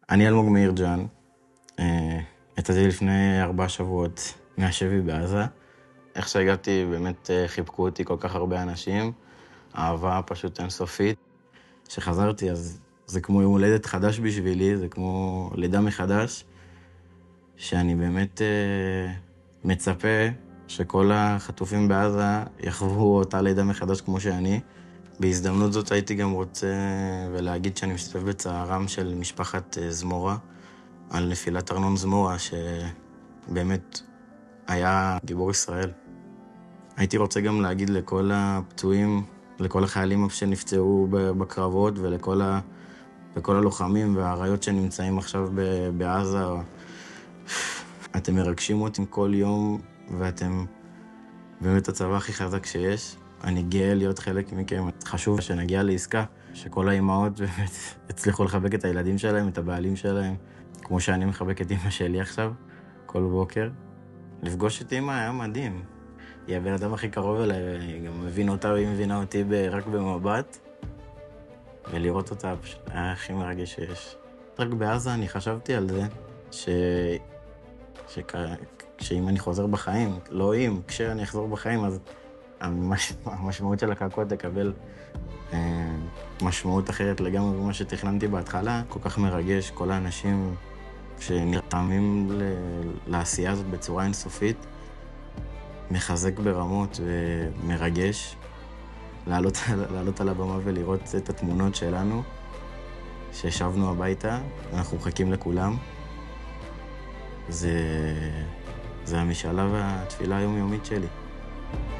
אני אלמוג מאירג'אן, יצאתי לפני 4 שבועות מהשבי בעזה. איך שהגעתי באמת חיבקו אותי כל כך הרבה אנשים, אהבה פשוט אינסופית. כשחזרתי אז זה כמו יום הולדת חדש בשבילי, זה כמו לידה מחדש, שאני באמת מצפה שכל החטופים בעזה יחוו אותה לידה מחדש כמו שאני. בהזדמנות זאת הייתי גם רוצה ולהגיד שאני משתתף בצערם של משפחת זמורה על נפילת ארנון זמורה, שבאמת היה גיבור ישראל. הייתי רוצה גם להגיד לכל הפצועים, לכל החיילים שנפצעו בקרבות ולכל הלוחמים והאריות שנמצאים עכשיו בעזה. אתם מרגשים אותי כל יום ואתם באמת הצבא הכי חזק שיש. אני גאה להיות חלק מכם. חשוב שנגיע לעסקה, שכל האימהות באמת הצליחו לחבק את הילדים שלהם, את הבעלים שלהם, כמו שאני מחבק את אמא שלי עכשיו, כל בוקר. לפגוש את אמא היה מדהים. היא הבן אדם הכי קרוב אליי, ואני גם מבין אותה והיא מבינה אותי רק במבט. ולראות אותה פשוט היה הכי מרגש שיש. רק בעזה אני חשבתי על זה, שאם אני חוזר בחיים, לא אם, כשאני אחזור בחיים, אז המשמעות של הקעקוע תקבל משמעות אחרת לגמרי ממה שתכננתי בהתחלה. כל כך מרגש, כל האנשים שנרתמים לעשייה הזאת בצורה אינסופית, מחזק ברמות ומרגש. לעלות על הבמה ולראות את התמונות שלנו, ששבנו הביתה, אנחנו מחכים לכולם. זה המשאלה והתפילה היומיומית שלי.